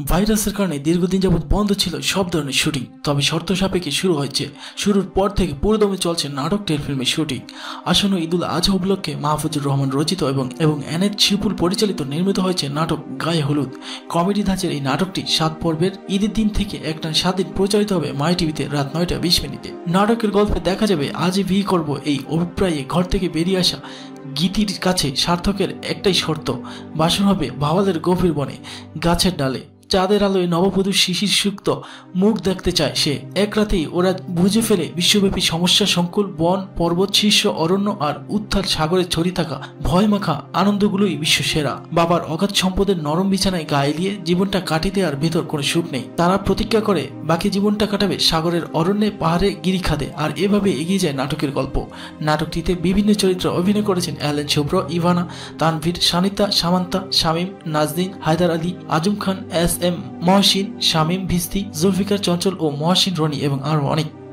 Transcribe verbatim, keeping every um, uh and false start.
ভাইরাসের কারণে দীর্ঘদিন যাবৎ বন্ধ ছিল সব ধরনের শুটিং, তবে শর্ত সাপেক্ষে শুরু হয়েছে। শুরুর পর থেকে পুরোদমে চলছে নাটক টেলিফিল্মের শুটিং। আসন্ন ঈদুল আজহা উপলক্ষে মাহফুজুর রহমান রচিত এবং এবং এনএচ শিপুল পরিচালিত নির্মিত হয়েছে নাটক গায়ে হলুদ। কমেডি ধাঁচের এই নাটকটি সাত পর্বের ঈদের দিন থেকে একটা সাত দিন প্রচারিত হবে মাই টিভিতে রাত নয়টা বিশ মিনিটে। নাটকের গল্পে দেখা যাবে আজই বিয়ে করব এই অভিপ্রায়ে ঘর থেকে বেরিয়ে আসা গীতির কাছে সার্থকের একটাই শর্ত, বাসর হবে ভাওয়ালের গভীর বনে গাছের ডালে। চাঁদের আলোয় নববধূ শিশির সুক্ত মুখ দেখতে চায় সে। এক রাতেই ওরা বুঝে ফেলে বিশ্বব্যাপী সমস্যা সংকুল বন পর্বত শীর্ষ অরণ্য আর উত্থাল সাগরে ছড়িয়ে থাকা ভয় মাখা আনন্দগুলোই বিশ্ব সেরা। বাবার অগাধ সম্পদের নরম বিছানায় গায়ে এলিয়ে জীবনটা কাটিতে আর ভেতর কোনো সুখ নেই। তারা প্রতিজ্ঞা করে বাকি জীবনটা কাটাবে সাগরের অরণ্যে পাহাড়ে গিরিখাদে। আর এভাবে এগিয়ে যায় নাটকের গল্প। নাটকটিতে বিভিন্ন চরিত্রে অভিনয় করেছেন অ্যালেন শুভ্র, ইভানা, তানভীর, সানিতা, সামান্তা, শামীম, নাজনীন, হায়দার আলী, আজম খান, এস এম মহসিন, শামীম ভিস্তি, জুলফিকার চঞ্চল ও মহসিন রনি এবং আরো অনেক।